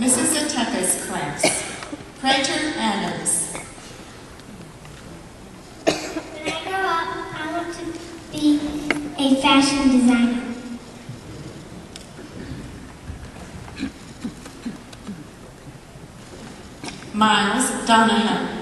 Mrs. Ateka's class. Prater Adams. When I grow up, I want to be a fashion designer. Miles Donahan.